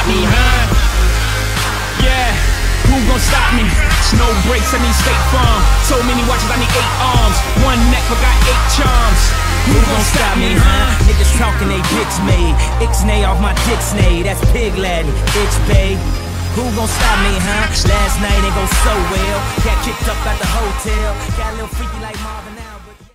me, huh? Yeah, who gon' stop me? No brakes, I need State Farm. So many watches, I need 8 arms. One neck, but got 8 charms. Who gon' stop me, huh? Niggas talking they dicks made. Ixnay off my dixnay, that's pig Latin, bitch babe. Who gon' stop me, huh? Last night ain't go so well. Got kicked up at the hotel. Got a little freaky like Marvin.